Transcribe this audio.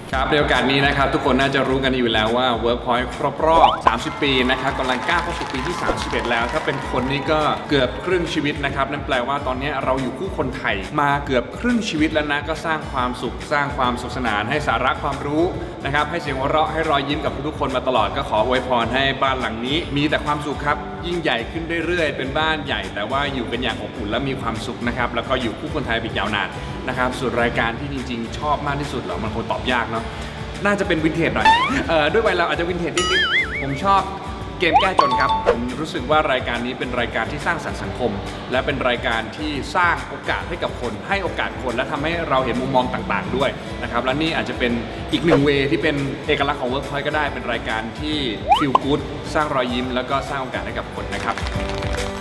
ครับในโอกาสนี้นะครับทุกคนน่าจะรู้กันอยู่แล้วว่า Workpoint ครบรอบ30 ปีนะครับกำลังก้าวเข้าสู่ปีที่31แล้วถ้าเป็นคนนี้ก็เกือบครึ่งชีวิตนะครับนั่นแปลว่าตอนนี้เราอยู่คู่คนไทยมาเกือบครึ่งชีวิตแล้วนะก็สร้างความสุขสร้างความสุขสนานให้สาระความรู้นะครับให้เสียงหัวเราะให้รอยยิ้มกับทุกคนมาตลอดก็ขออวยพรให้บ้านหลังนี้มีแต่ความสุขครับยิ่งใหญ่ขึ้นเรื่อยๆเป็นบ้านใหญ่แต่ว่าอยู่กันอย่างอบอุ่นและมีความสุขนะครับแล้วก็อยู่คู่คนไทยไปยาวนานนะครับส่วนรายการที่จริงๆชอบมากที่สุดเหรอมันคงตอบยากเนาะน่าจะเป็นวินเทจหน่อยด้วยวัยเราอาจจะวินเทจนิดๆผมชอบเกมแก้จนครับผมรู้สึกว่ารายการนี้เป็นรายการที่สร้างสรรค์สังคมและเป็นรายการที่สร้างโอกาสให้กับคนให้โอกาสคนและทำให้เราเห็นมุมมองต่างๆด้วยนะครับและนี่อาจจะเป็นอีกหนึ่งเวที่เป็นเอกลักษณ์ของ Workpoint ก็ได้เป็นรายการที่ feel good สร้างรอยยิ้มแล้วก็สร้างโอกาสให้กับคนนะครับ